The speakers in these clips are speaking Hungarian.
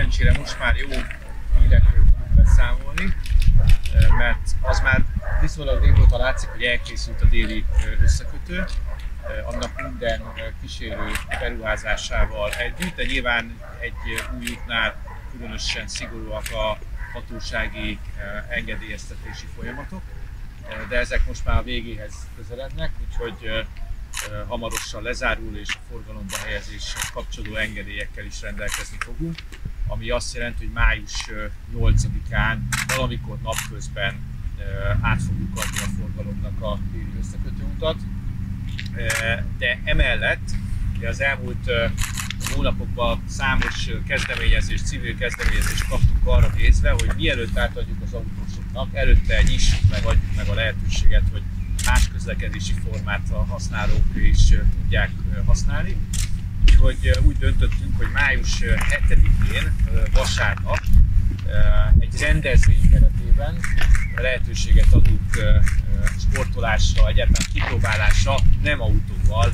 szerencsére most már jó hírekről tudunk beszámolni, mert az már viszonylag régóta látszik, hogy elkészült a déli összekötő, annak minden kísérő beruházásával együtt, de nyilván egy új útnál különösen szigorúak a hatósági engedélyeztetési folyamatok, de ezek most már a végéhez közelednek, úgyhogy hamarosan lezárul és a forgalomba helyezéshez kapcsolódó engedélyekkel is rendelkezni fogunk, ami azt jelenti, hogy május 8-án valamikor napközben át fogjuk adni a forgalomnak a déli összekötőutat. De emellett az elmúlt hónapokban számos civil kezdeményezést kaptunk arra nézve, hogy mielőtt átadjuk az autósoknak, előtte nyissuk meg, adjuk meg a lehetőséget, hogy más közlekedési formát a használók is tudják használni. Úgyhogy úgy döntöttünk, hogy május 7-én vasárnap egy rendezvény keretében lehetőséget adunk sportolásra, egyáltalán kipróbálásra nem autóval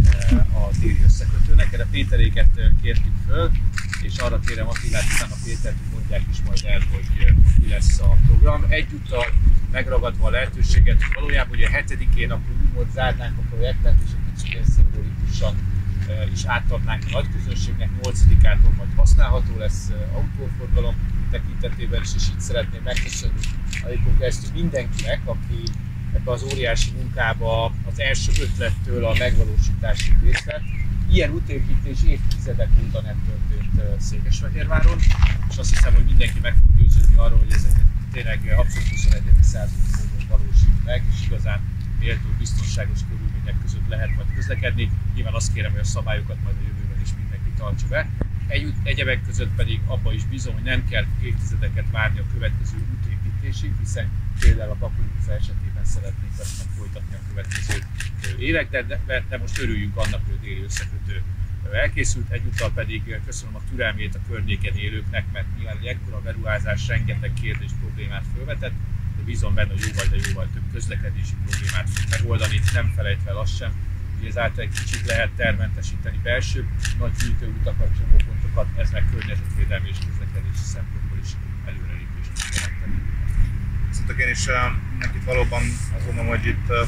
a déli összekötőnek. Erre Péteréket kértük föl, és arra kérem Attilát, utána Pétert, hogy mondják is majd el, hogy mi lesz a program. Egyúttal megragadva a lehetőséget, hogy valójában ugye 7-én akkor úgymond zárnánk a projektet, és egy kicsit ilyen szimbolikusan is átadnánk a nagyközönségnek, 8-ától majd használható lesz autóforgalom tekintetében is, és így szeretném megköszönni Alikon keresztül mindenkinek, aki ebbe az óriási munkába az első ötlettől a megvalósításig részt vett. Ilyen útépítés évtizedek óta nem történt Székesfehérváron, és azt hiszem, hogy mindenki meg fog győződni arról, hogy ez tényleg abszolút 21. századi módon valósít meg, és igazán méltó, biztonságos körülmények között lehet majd közlekedni. Nyilván azt kérem, hogy a szabályokat majd a jövőben is mindenki tartsa be. Egyebek között pedig abban is bízom, hogy nem kell évtizedeket várni a következő útépítésig, hiszen például a Bakony utca esetében szeretnénk ezt folytatni a következő években, de most örüljünk annak, hogy a déli összekötő elkészült. Egyúttal pedig köszönöm a türelmét a környéken élőknek, mert nyilván egy ekkora beruházás rengeteg kérdés problémát felvetett, de bízom benne, hogy jóval több közlekedési problémát fog megoldani, nem felejtve el azt sem, hogy ezáltal egy kicsit lehet tervmentesíteni belső nagy gyűjtőutakat, csomópontokat, ez meg környezetvédelmi és közlekedési szempontból is előrelépést tud jelenteni. Viszont én is mindenkit valóban azt gondolom, hogy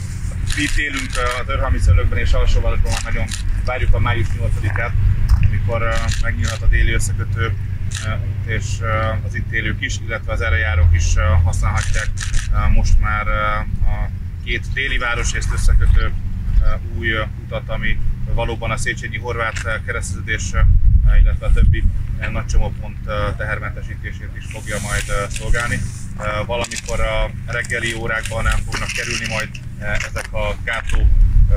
itt élünk a Törhalmi Szőlőkben és Alsóvárosban nagyon várjuk a május 8-át, amikor megnyílhat a déli összekötő út, és az itt élők is, illetve az erre járók is használhatják most már a két déli városrészt összekötő új utat, ami valóban a Széchenyi-Horváth kereszteződés, illetve a többi nagy csomópont tehermentesítését is fogja majd szolgálni. Valamikor a reggeli órákban el fognak kerülni majd ezek a gátló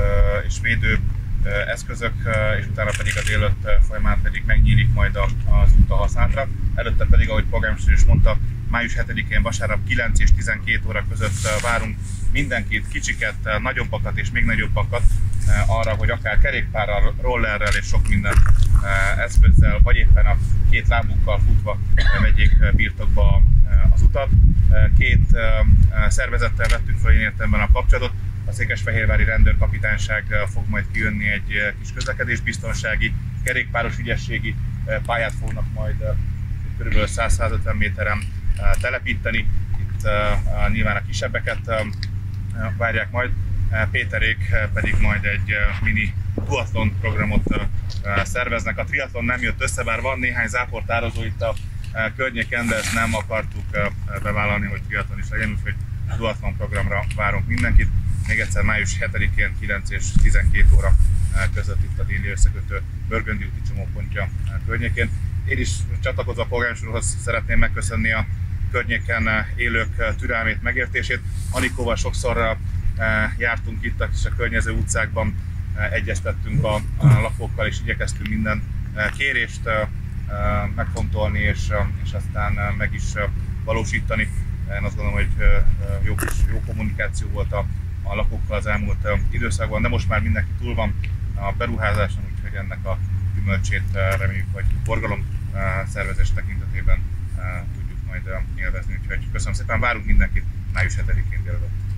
és védő eszközök, és utána pedig a délelőtt folyamán pedig megnyílik majd az út a használatra. Előtte pedig, ahogy polgármester is mondta, május 7-én vasárnap 9 és 12 óra között várunk mindenkit, kicsiket, nagyobbakat és még nagyobbakat arra, hogy akár kerékpárral, rollerrel és sok minden eszközzel, vagy éppen a két lábukkal futva vegyék birtokba az utat. Két szervezettel vettük fel én értelemben a kapcsolatot. A Székesfehérvári Rendőrkapitányság fog majd kijönni egy kis közlekedésbiztonsági, kerékpáros ügyességi pályát fognak majd kb. 100-150 méteren telepíteni. Itt nyilván a kisebbeket várják majd. Péterék pedig majd egy mini duatlon programot szerveznek. A triatlon nem jött össze, bár van néhány záportározó itt a környéken, de ezt nem akartuk bevállalni, hogy triatlon is legyen, úgyhogy duatlon programra várunk mindenkit. Még egyszer május 7-én 9 és 12 óra között itt a déli összekötő Börgöndi úti csomópontja környékén. Én is csatlakozva a polgármester úrhoz szeretném megköszönni a környéken élők türelmét, megértését. Anikóval sokszor jártunk itt és a környező utcákban, egyeztettünk a lakókkal és igyekeztünk minden kérést megfontolni és aztán meg is valósítani. Én azt gondolom, hogy jó kommunikáció volt a lakókkal az elmúlt időszakban, de most már mindenki túl van a beruházáson, úgyhogy ennek a gyümölcsét reméljük, hogy forgalom szervezés tekintetében tudjuk majd élvezni. Úgyhogy köszönöm szépen, várunk mindenkit május 7-én délelőtt.